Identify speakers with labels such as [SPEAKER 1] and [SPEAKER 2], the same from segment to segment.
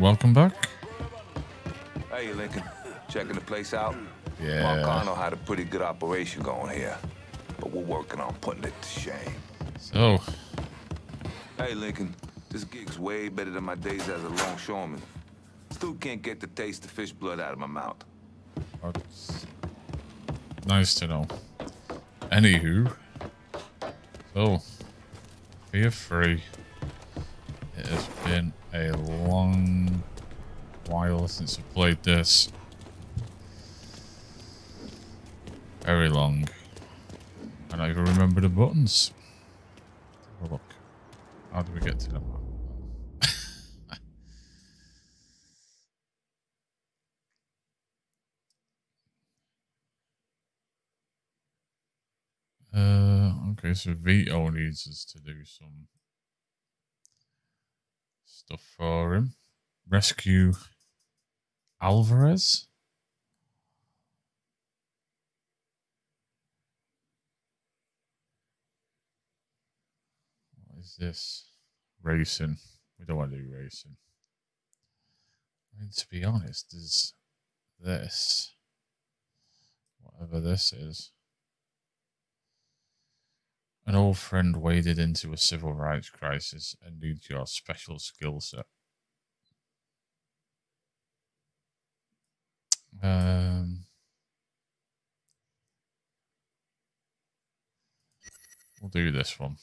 [SPEAKER 1] welcome back.
[SPEAKER 2] Hey, Lincoln. Checking the place out?
[SPEAKER 1] Yeah.
[SPEAKER 2] Marcano had a pretty good operation going here, but we're working on putting it to shame.
[SPEAKER 1] So.
[SPEAKER 2] Hey, Lincoln. This gig's way better than my days as a longshoreman. Still can't get the taste of fish blood out of my mouth.
[SPEAKER 1] That's nice to know. Anywho. So. Feel free. It has been a long while since I played this. Very long. I don't even remember the buttons. Have a look. How do we get to the map? Okay, so Vito needs us to do some stuff for him. Rescue Alvarez. What is this? Racing. We don't want to do racing. I mean, to be honest, there's this. Whatever this is. An old friend waded into a civil rights crisis and needs your special skill set. We'll do this one.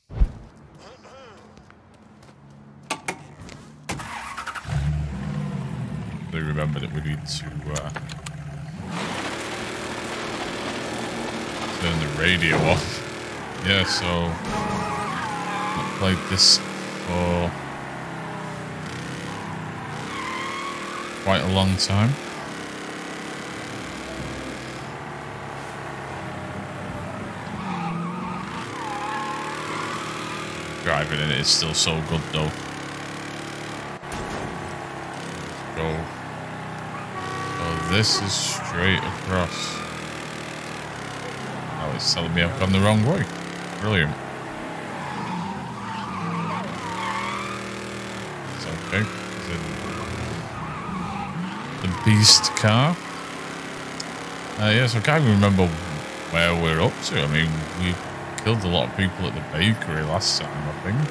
[SPEAKER 1] Do remember that we need to turn the radio off. Yeah, so I've played this for quite a long time. Driving in it is still so good though. Let's go. Oh, this is straight across. Oh, it's telling me I've gone the wrong way. Brilliant. It's okay. The beast car. Yes, I can't even remember where we're up to. I mean, we killed a lot of people at the bakery last time, I think.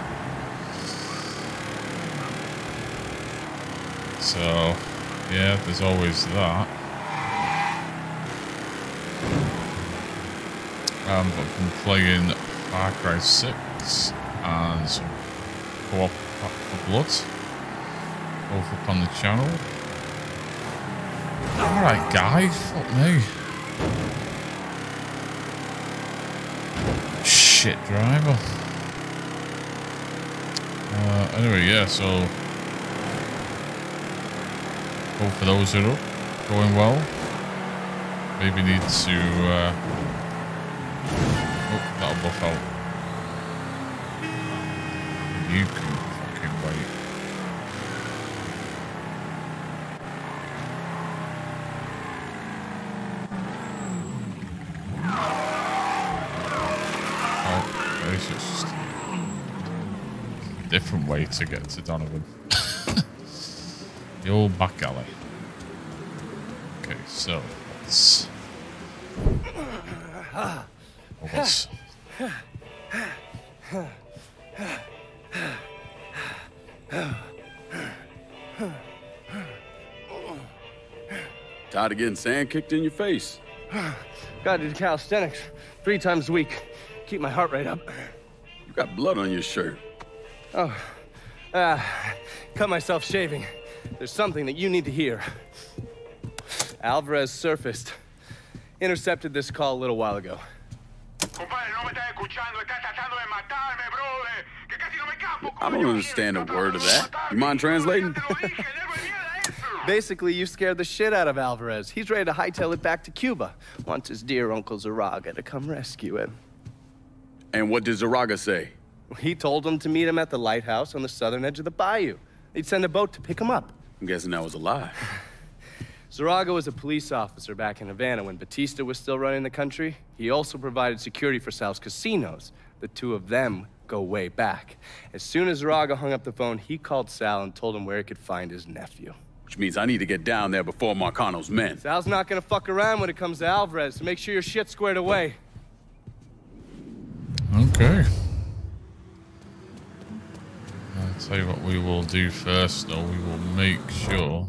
[SPEAKER 1] So, yeah, there's always that. I've been playing Far Cry 6 and some co-op for Blood over up on the channel. Alright guys, fuck me. Shit driver. Anyway, yeah, so hope for those are up, going well. Maybe need to oh, that'll buff out. You can fucking wait. Oh, okay, so it's just a different way to get to Donovan. The old back alley. Okay, so let's... What's...
[SPEAKER 3] Tired of getting sand kicked in your face?
[SPEAKER 4] Gotta do calisthenics 3 times a week. Keep my heart rate up.
[SPEAKER 3] You got blood on your shirt.
[SPEAKER 4] Oh, cut myself shaving. There's something that you need to hear. Alvarez surfaced. Intercepted this call a little while ago.
[SPEAKER 3] I don't understand a word of that. You mind translating?
[SPEAKER 4] Basically, you scared the shit out of Alvarez. He's ready to hightail it back to Cuba. Wants his dear Uncle Zaraga to come rescue him.
[SPEAKER 3] And what did Zaraga say?
[SPEAKER 4] He told him to meet him at the lighthouse on the southern edge of the bayou. They'd send a boat to pick him up.
[SPEAKER 3] I'm guessing that was a lie.
[SPEAKER 4] Zaraga was a police officer back in Havana when Batista was still running the country. He also provided security for Sal's casinos. The two of them go way back. As soon as Raga hung up the phone, he called Sal and told him where he could find his nephew.
[SPEAKER 3] Which means I need to get down there before Marcano's men.
[SPEAKER 4] Sal's not gonna fuck around when it comes to Alvarez, so make sure your shit's squared away.
[SPEAKER 1] Okay. I'll tell you what we will do first, though. We will make sure...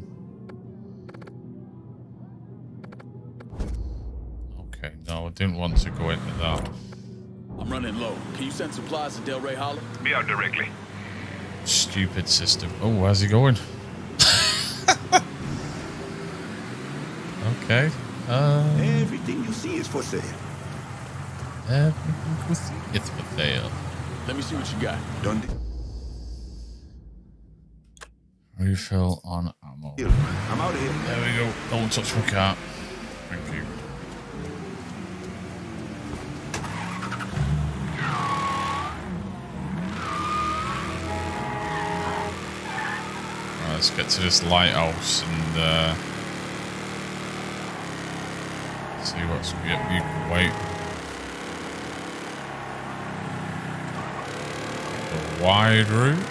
[SPEAKER 1] Okay, no, I didn't want to go into that.
[SPEAKER 3] I'm running low. Can you send supplies to Del Rey Hollow?
[SPEAKER 5] Be out directly.
[SPEAKER 1] Stupid system. Oh, where's he going? Okay.
[SPEAKER 5] Everything you see is for sale.
[SPEAKER 1] Everything you see is for sale.
[SPEAKER 3] Let me see what you got.
[SPEAKER 5] Done.
[SPEAKER 1] Refill on ammo.
[SPEAKER 5] I'm out of here.
[SPEAKER 1] There we go. Don't touch my car. Thank you. Right, let's get to this lighthouse and see what's good. You can wait. The wide route.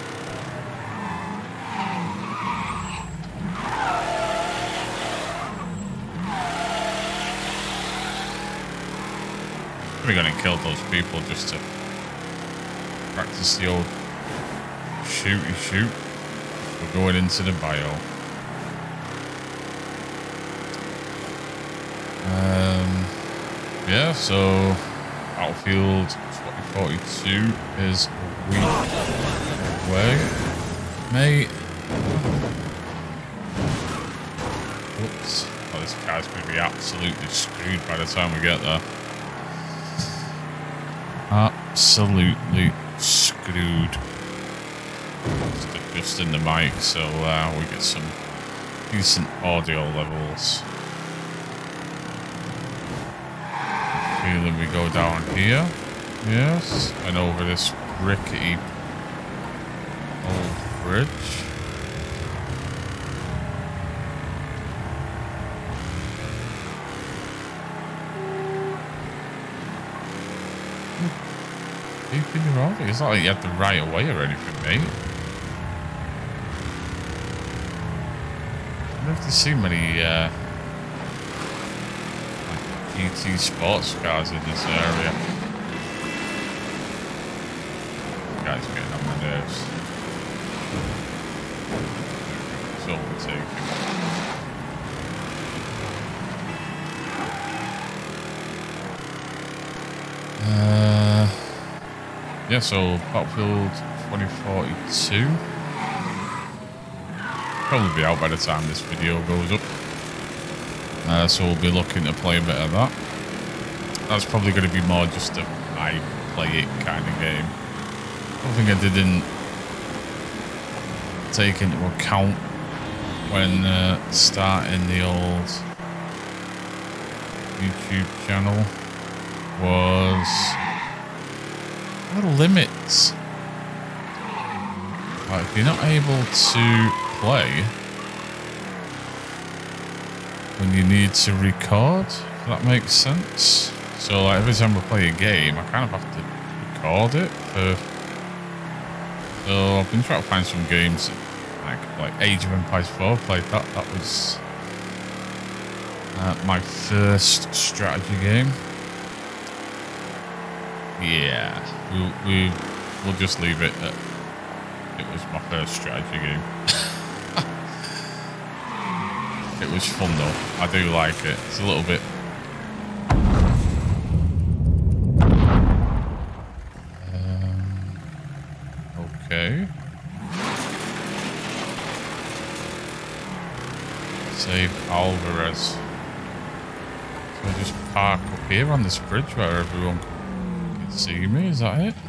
[SPEAKER 1] We're gonna kill those people just to practice the old shooty shoot. We're going into the bio. Yeah, so Battlefield 2042 is a week away. Mate. Whoops. Oh, this car's gonna be absolutely screwed by the time we get there. Absolutely screwed. Just adjusting the mic so we get some decent audio levels. Feeling we go down here. Yes, and over this rickety old bridge. Keeping you wrong. It's not like you have to right away or anything, mate. I don't know if there's too many like GT sports cars in this area. This guy's getting on my nerves. It's overtaking. Yeah, so Battlefield 2042 probably be out by the time this video goes up. So we'll be looking to play a bit of that. That's probably going to be more just a I play it kind of game. I think I didn't take into account when starting the old YouTube channel was the limits. Like, if you're not able to play when you need to record, if that makes sense. So like every time I play a game, I kind of have to record it for. So I've been trying to find some games like Age of Empires 4. Played that. That was my first strategy game. Yeah, we'll just leave it at it was my first strategy game. It was fun though. I do like it. It's a little bit. Okay. Save Alvarez. So I just park up here on this bridge where everyone can see me. Is that it?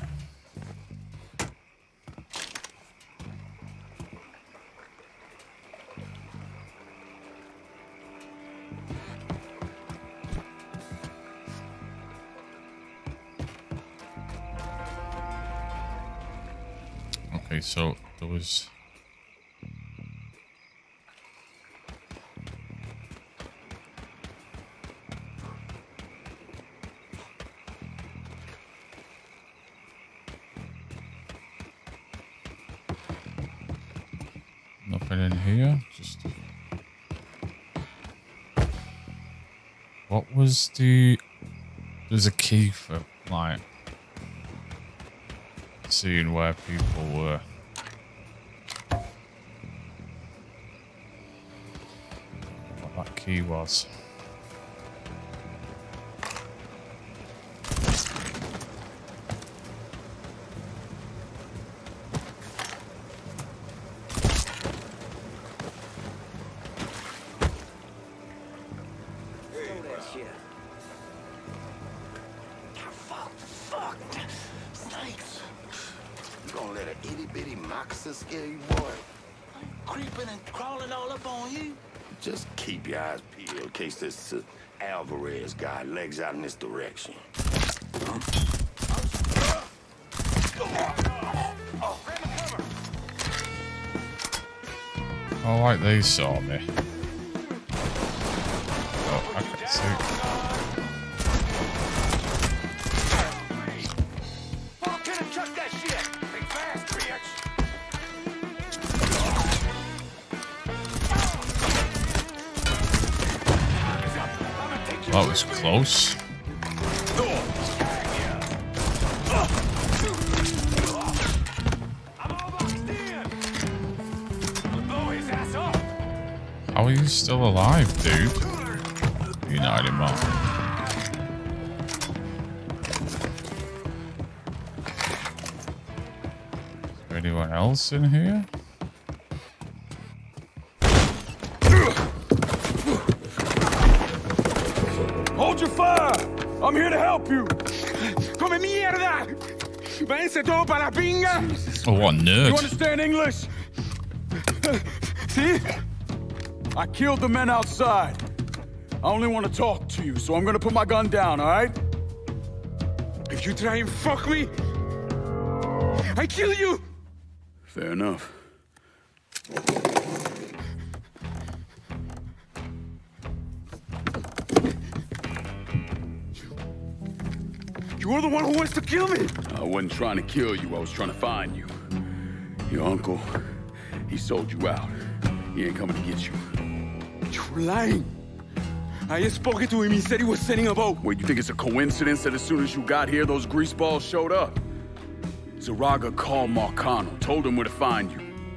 [SPEAKER 1] Okay, so there was. Nothing in here. Just what was the? There's a key for like seeing where people were. What that key was.
[SPEAKER 5] Scare you, boy. Creeping and crawling all up on you. Just keep your eyes peeled in case this Alvarez guy legs out in this direction.
[SPEAKER 1] Oh, like they saw me. Oh, I can see. That was close. How are you still alive, dude? You're not anymore. Is there anyone else in here?
[SPEAKER 6] Hold your fire! I'm here to help you! Come mierda! Váyanse todo para la pinga!
[SPEAKER 1] Oh, what a nerd.
[SPEAKER 6] You understand English? See? I killed the men outside. I only want to talk to you, so I'm gonna put my gun down, alright? If you try and fuck me, I kill you! Fair enough. You're the one who wants to kill me! I wasn't trying to kill you, I was trying to find you. Your uncle, he sold you out. He ain't coming to get you. You're lying! I just spoke to him, he said he was sending a boat. Wait, you think it's a coincidence that as soon as you got here, those greaseballs showed up? Zaraga called Marcano, told him where to find you.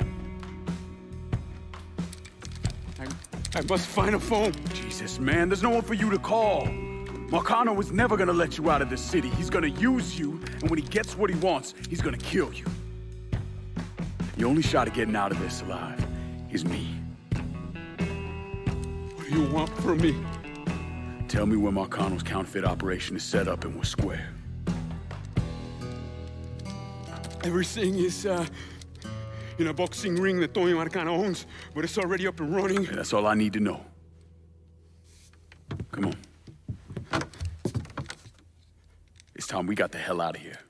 [SPEAKER 6] I must find a phone. Jesus, man, there's no one for you to call. Marcano is never gonna let you out of this city. He's gonna use you, and when he gets what he wants, he's gonna kill you. The only shot at getting out of this alive is me. What do you want from me? Tell me where Marcano's counterfeit operation is set up and we're square. Everything is, in a boxing ring that Tony Marcano owns, but it's already up and running. Yeah, that's all I need to know. Come on. It's time we got the hell out of here.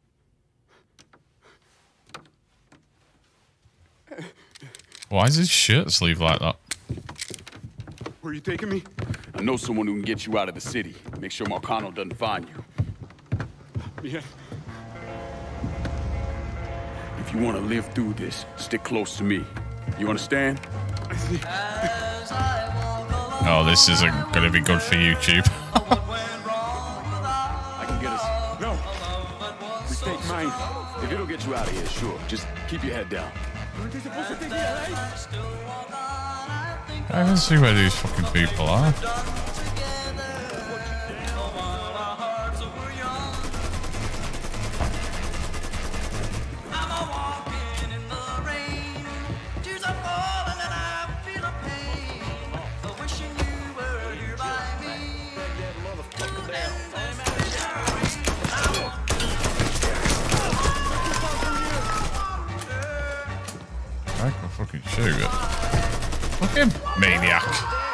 [SPEAKER 1] Why is his shirt sleeve like that?
[SPEAKER 6] Where are you taking me? I know someone who can get you out of the city. Make sure Marcano doesn't find you. Yeah. If you want to live through this, stick close to me. You understand?
[SPEAKER 1] Oh, this isn't going to be good for YouTube.
[SPEAKER 6] I can get us. No. Mistake mine. If it'll get you out of here, sure. Just keep your head down.
[SPEAKER 1] I can see where these fucking people are. I can fucking shoot it. Fucking maniac.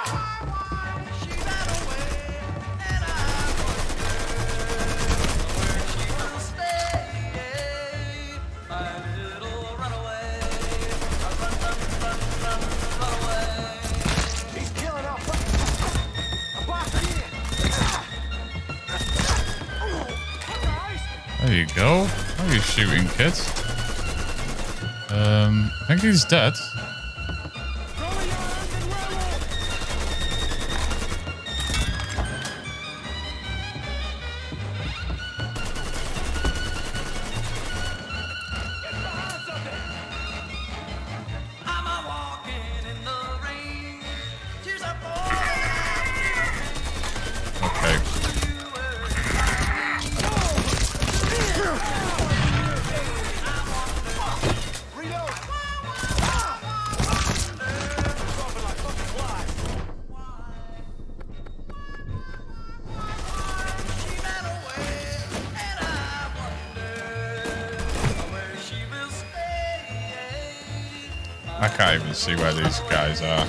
[SPEAKER 1] There you go. How are you shooting, kids? I think he's dead. I can't even see where these guys are.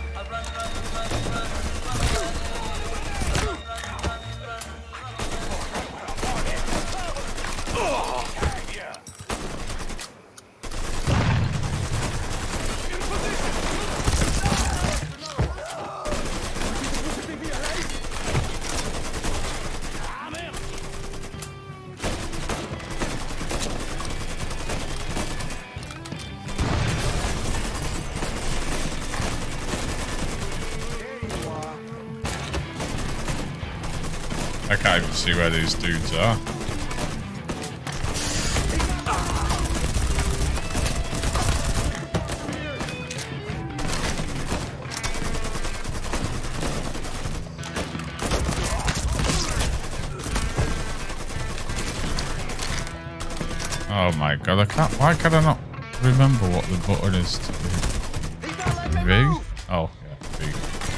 [SPEAKER 1] I can't even see where these dudes are. Oh my god, I can't. Why can I not remember what the button is to do? V? Oh, yeah, V.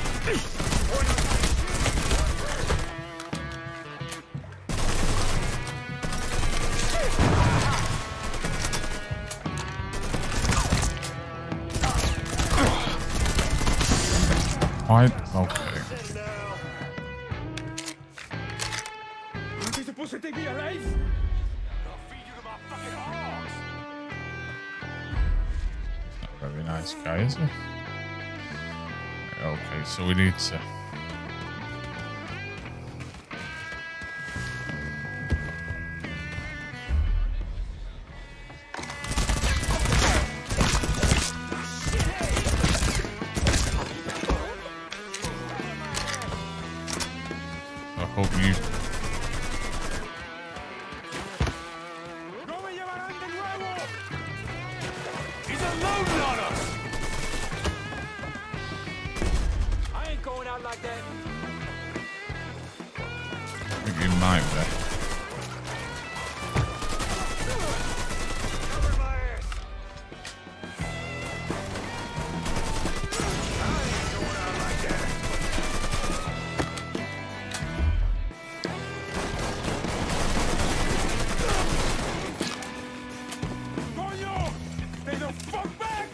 [SPEAKER 1] Why? Okay. Not a very nice guy, is he? Okay, so we need to. I hope you.
[SPEAKER 5] He's unloading on us! I ain't going out like that.
[SPEAKER 1] I think you might be.
[SPEAKER 5] Cover my ass! I ain't going out like that. Coño! Stay the fuck back!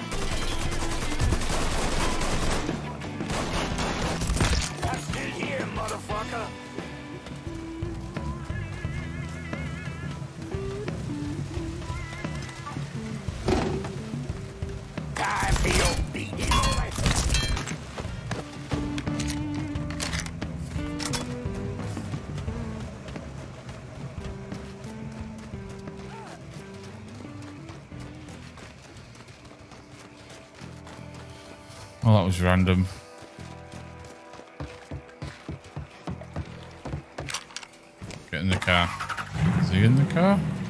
[SPEAKER 5] I'm still here, motherfucker! Time for your beating.
[SPEAKER 1] Well, that was random. Get in the car. Is he in the car?